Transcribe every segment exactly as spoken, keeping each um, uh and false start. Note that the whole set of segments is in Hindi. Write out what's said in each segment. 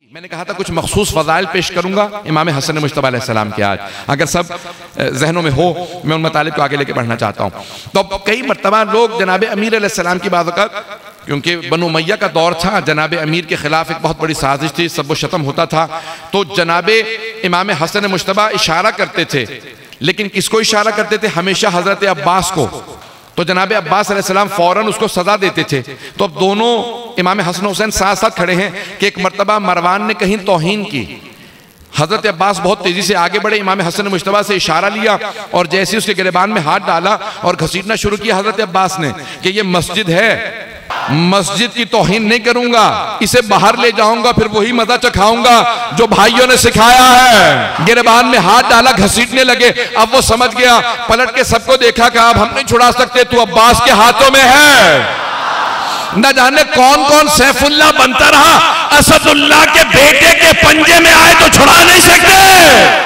मैंने कहा था कुछ मखसूस फज़ाइल पेश करूंगा इमाम हसन मुज्तबा अलैहिस्सलाम के। आज अगर सब जहनों में हो मैं उन मतालिब को आगे लेके बढ़ना चाहता हूँ। तो कई मरतबा लोग जनाब अमीर अलैहिस्सलाम की बात, क्योंकि बनु उमय्या का दौर था, जनाब अमीर के खिलाफ एक बहुत बड़ी साजिश थी, सब शतम होता था, तो जनाब इमाम हसन मुज्तबा इशारा करते थे, लेकिन किसको इशारा करते थे? हमेशा हजरत अब्बास को। तो जनाब अब्बास अलैहिस्सलाम फौरन उसको सजा देते थे। तो अब दोनों इमाम हसन हुसैन साथ साथ खड़े हैं कि एक मरतबा मरवान ने कहीं तौहीन की, हजरत अब्बास बहुत तेजी से आगे बढ़े, इमाम हसन मुज्तबा से इशारा लिया और जैसे उसके गिरबान में हाथ डाला और घसीटना शुरू किया हजरत अब्बास ने कि ये मस्जिद है, मस्जिद की तौहीन नहीं करूंगा, इसे बाहर ले जाऊंगा, फिर वही मजा चखाऊंगा जो भाइयों ने सिखाया है। गिरबान में हाथ डाला, घसीटने लगे। अब वो समझ गया, पलट के सबको देखा कि अब हम नहीं छुड़ा सकते, तू अब्बास के हाथों में है। न जाने कौन कौन सैफुल्लाह बनता रहा, असदुल्लाह के बेटे के पंजे में आए तो छुड़ा नहीं सकते।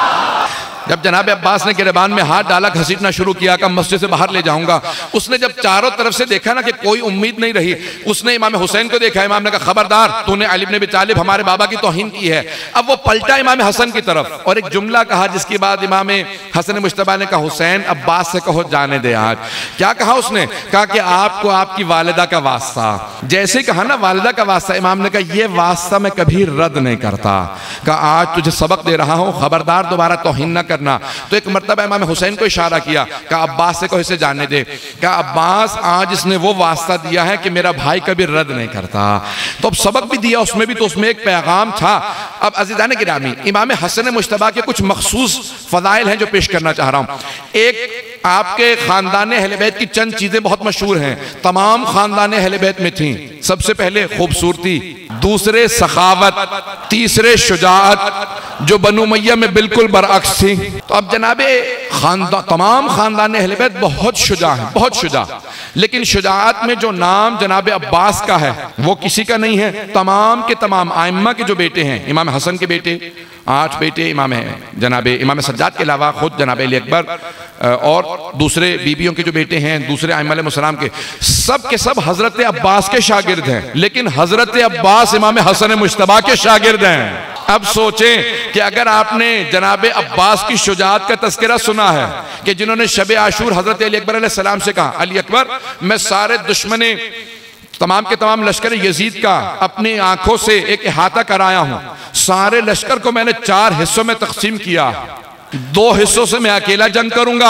जब जनाब अब्बास ने गिरबान में हाथ डाला, घसीटना शुरू किया कि मस्जिद से बाहर ले जाऊंगा, उसने जब चारों तरफ से देखा ना कि कोई उम्मीद नहीं रही, उसने इमाम हुसैन को देखा। इमाम ने कहा, खबरदार, तूने अली इब्न अबी तालिब हमारे बाबा की तौहीन की है। अब वो पलटा इमाम हसन की तरफ और एक जुमला कहा, जिसके बाद इमाम हसन मुज्तबा ने कहा, हुसैन अब्बास से कहो जाने दे। आज क्या कहा उसने? कहा कि आपको आपकी वालिदा का वास्ता। जैसे कहा ना वालिदा का वास्ता, इमाम ने कहा ये वास्ता मैं कभी रद्द नहीं करता। कहा आज तुझे सबक दे रहा हूं, खबरदार दोबारा तौहीन न कर। तो एक मर्तबा इमाम हुसैन को इशारा किया, कहा अब्बास से कहो इसे जाने दे। कहा अब्बास आज इसने वो वास्ता दिया है कि मेरा भाई कभी रद्द नहीं करता। तो अब सबक भी दिया उसमें भी, तो उसमें एक पैगाम था। अब अज़ीज़ान गिरामी, इमाम हसन मुज्तबा के कुछ मखसूस फज़ाइल हैं जो पेश करना चाह रहा हूं। एक, आपके खानदान अहले बैत की चंद चीजें बहुत मशहूर हैं, तमाम खानदान अहले बैत में थी। सबसे पहले खूबसूरती, दूसरे सखावत, तीसरे शुजाअत, जो बनु उमय्या में बिल्कुल बरअक्स थी। तो अब जनाबे खानदान, तमाम खानदान अहले बैत बहुत शुजा है, बहुत शुजा। लेकिन शुजाअत में जो नाम जनाब अब्बास का है वो किसी का नहीं है। तमाम के तमाम आइम्मा के जो बेटे हैं, इमाम हसन के बेटे, आठ बेटे इमाम हैं, जनाब इमाम सज्जाद के अलावा खुद जनाब अली अकबर और दूसरे बीबियों के जो बेटे हैं, दूसरे आइम्मा अलैहिस्सलाम के, सब के सब हजरत अब्बास के शागिर्द हैं। लेकिन हजरत अब्बास इमाम हसन मुज्तबा के शागिर्द हैं। अब सोचें कि अगर आपने जनाब अब्बास की शुजाअत का तज़किरा सुना है कि जिन्होंने शब आशूर हजरत अली अकबर अलैहिस्सलाम से कहा, अली अकबर मैं सारे दुश्मने तमाम के तमाम लश्कर यजीद का अपनी आंखों से एक इहाता कराया हूं, सारे लश्कर को मैंने चार हिस्सों में तकसीम किया, दो हिस्सों से मैं अकेला जंग करूंगा,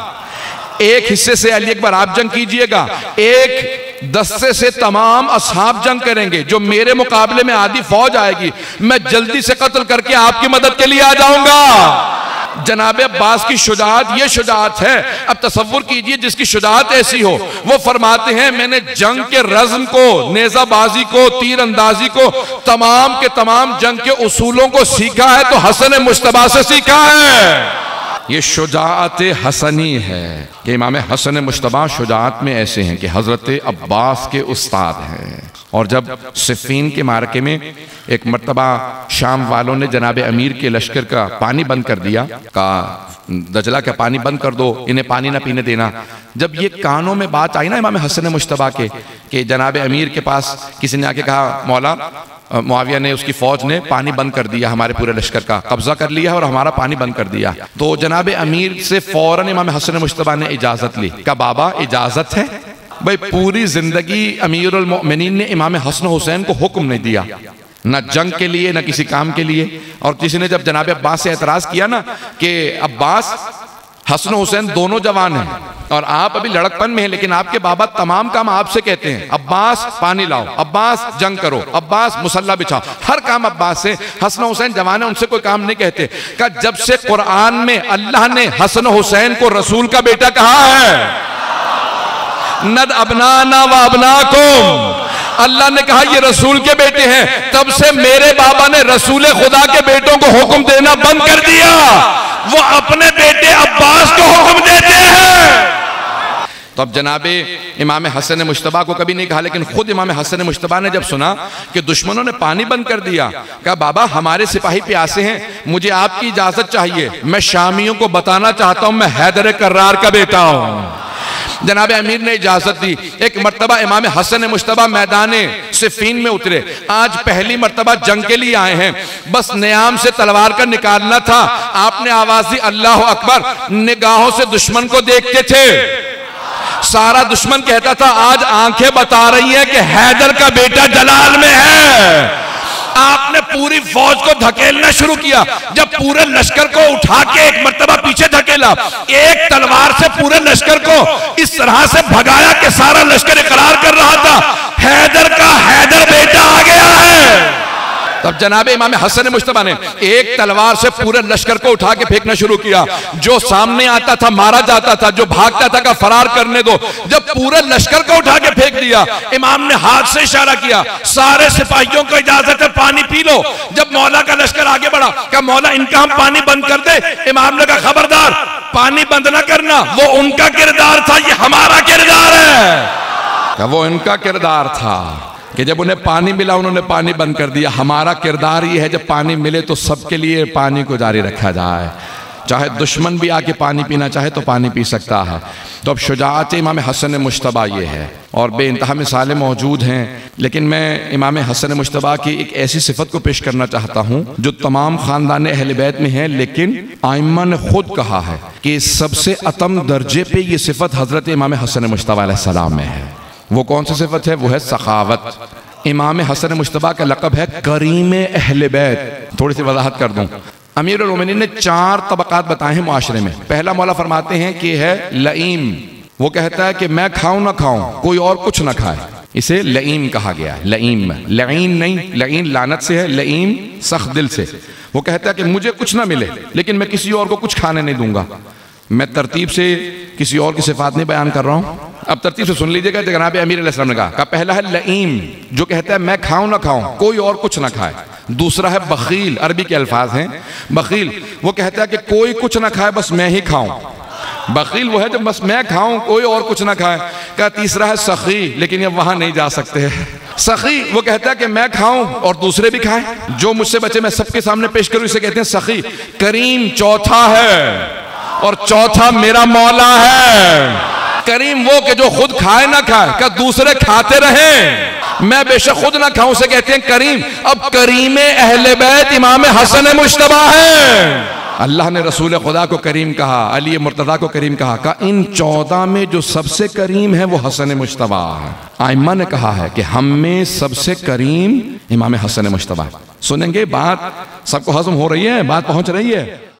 एक हिस्से से अली अकबर आप जंग कीजिएगा, एक दस्ते से तमाम असहाब जंग करेंगे, जो मेरे मुकाबले में आधी फौज आएगी मैं जल्दी से कत्ल करके आपकी मदद के लिए आ जाऊंगा। जनाब अब्बास की शुजाअत ये शुजाअत है। अब तसव्वुर कीजिए जिसकी शुजाअत ऐसी हो, वो फरमाते हैं मैंने जंग के रज़्म को, नेज़ाबाजी को, तीर अंदाजी को, तमाम के तमाम जंग के उसूलों को सीखा है तो हसन मुज्तबा से सीखा है। ये शुजाअत हसनी है कि इमाम हसन मुज्तबा शुजाअत में ऐसे हैं कि हजरत अब्बास के उस्ताद हैं। और जब सिफ़ीन के मारके में एक मर्तबा शाम वालों ने जनाब अमीर के लश्कर का पानी बंद कर दिया, कहा दजला का पानी बंद कर दो, इन्हें पानी ना पीने देना। जब ये कानों में बात आई ना इमाम हसन मुज्तबा के कि जनाब अमीर के पास किसी ने आके कहा, मौला मुआविया ने, उसकी फौज ने पानी बंद कर दिया, हमारे पूरे लश्कर का कब्जा कर लिया है और हमारा पानी बंद कर दिया। तो जनाब अमीर से फौरन इमाम हसन मुज्तबा ने इजाजत ली। कहा बाबा इजाजत है? भाई पूरी जिंदगी अमीरुल मोमिनीन ने इमाम हसन हुसैन को हुक्म नहीं दिया, न जंग के लिए न किसी काम के लिए। और किसी ने जब जनाब अब्बास से एतराज किया ना कि अब्बास हसन हुसैन दोनों जवान हैं और आप अभी लड़कपन में हैं, लेकिन आपके बाबा तमाम काम आपसे कहते हैं, अब्बास पानी लाओ, अब्बास जंग करो, अब्बास मुसल्ला बिछाओ, हर काम अब्बास से। हसन हुसैन जवान है, उनसे कोई काम नहीं कहते। का जब से कुरान में अल्लाह ने हसन हुसैन को रसूल का बेटा कहा है, नद अबनाना व अबनाकुम, अल्लाह ने कहा ये रसूल के बेटे हैं, तब से मेरे बाबा ने रसूल खुदा के बेटों को हुक्म देना बंद कर दिया, वो अपने बेटे अब्बास को हुक्म देते हैं। तो अब जनाबे इमाम हसन मुज्तबा को कभी नहीं कहा, लेकिन खुद इमाम हसन मुज्तबा ने जब सुना कि दुश्मनों ने पानी बंद कर दिया, कहा बाबा हमारे सिपाही प्यासे हैं, मुझे आपकी इजाजत चाहिए, मैं शामियों को बताना चाहता हूं मैं हैदर कर्रार का बेटा हूं। जनाब अमीर ने इजाजत दी। एक मर्तबा इमाम हसन मुश्तबा मैदाने सिफीन में उतरे। आज पहली मर्तबा जंग के लिए आए हैं, बस नियाम से तलवार का निकालना था। आपने आवाज दी अल्लाह अकबर। निगाहों से दुश्मन को देखते थे। सारा दुश्मन कहता था आज आंखें बता रही हैं कि हैदर का बेटा जलाल में है। आपने पूरी फौज को धकेलना शुरू किया। जब पूरे लश्कर को उठा के एक मर्तबा पीछे धकेला, एक तलवार से पूरे लश्कर को इस तरह से भगाया कि सारा लश्कर इकरार कर रहा था हैदर का हैदर बेटा आ गया है। तब जनाब इमाम हसन मुश्तबा ने एक तलवार से पूरे लश्कर को उठा के फेंकना शुरू किया। जो सामने आता था मारा जाता था, जो भागता था का फरार करने दो। जब पूरे लश्कर को उठा के फेंक दिया, इमाम ने हाथ से इशारा किया सारे सिपाहियों को इजाजत है पानी पी लो। जब मौला का लश्कर आगे बढ़ा, कहा मौला इनका हम पानी बंद कर दे। इमाम ने कहा खबरदार, पानी बंद ना करना, वो उनका किरदार था, ये हमारा किरदार है। वो इनका किरदार था कि जब उन्हें पानी मिला उन्होंने पानी बंद कर दिया। हमारा किरदार ये है जब पानी मिले तो सबके लिए पानी को जारी रखा जाए, चाहे दुश्मन भी आके पानी पीना चाहे तो पानी पी सकता है। तो अब शुजाअत इमाम हसन मुश्तबा ये है, और बेइंतहा मिसालें मौजूद हैं, लेकिन मैं इमाम हसन मुश्तबा की एक ऐसी सिफत को पेश करना चाहता हूँ जो तमाम ख़ानदान अहले बैत में है, लेकिन आइम्मा ने खुद कहा है कि सबसे अतम दर्जे पे ये सिफत हज़रत इमाम हसन मुश्तबा अलैहिस्सलाम में है। वो कौन सी सिफत है? वो है सखावत। इमाम हसन मुश्तबा का लक़ब है करीम अहले बैत। थोड़ी सी वजाहत कर दूं, अमीर उल मोमिनीन ने चार तबक़ात बताए हैं मुआशरे में। पहला मौला फरमाते हैं कि है लईम। वो कहता है कि मैं खाऊं ना खाऊं कोई और कुछ ना खाए, इसे लईम कहा गया। लईम लईन नहीं, लईन लानत से है, लईम सख्त दिल से। वो कहता है कि मुझे कुछ ना मिले लेकिन मैं किसी और को कुछ खाने नहीं दूंगा। मैं तरतीब से किसी और की सिफात नहीं बयान कर रहा हूं, अब तरतीब से सुन लीजिएगा। जनाब अमीर अलैहिस्सलाम ने कहा, कहा पहला है लईम, जो कहता है मैं खाऊं ना खाऊं कोई और कुछ ना खाए। दूसरा है बखील, अरबी के अल्फाज हैं बखील। वो कहता है कि कोई कुछ ना खाए बस मैं ही खाऊं। बखील वो है जब बस मैं खाऊं कोई और कुछ ना खाए। का तीसरा है सखी, लेकिन अब वहां नहीं जा सकते। सखी वो कहता है कि मैं खाऊं और दूसरे भी खाएं, जो मुझसे बचे मैं सबके सामने पेश करूं, इसे कहते हैं सखी। करीम चौथा है और चौथा मेरा मौला है। करीम वो कि जो खुद खाए ना खाए, क्या दूसरे खाते रहे, मैं बेशक खुद ना खाऊं, से कहते हैं करीम। अब करीम अहले बैत इमाम हसन मुश्तबा है। अल्लाह ने रसूल खुदा को करीम कहा, अली मुर्तज़ा को करीम कहा। का इन चौदह में जो सबसे करीम है वो हसन मुश्तबा है। आइम्मा ने कहा है कि हम में सबसे करीम इमाम हसन मुश्तबा। सुनेंगे बात, सबको हजम हो रही है, बात पहुंच रही है।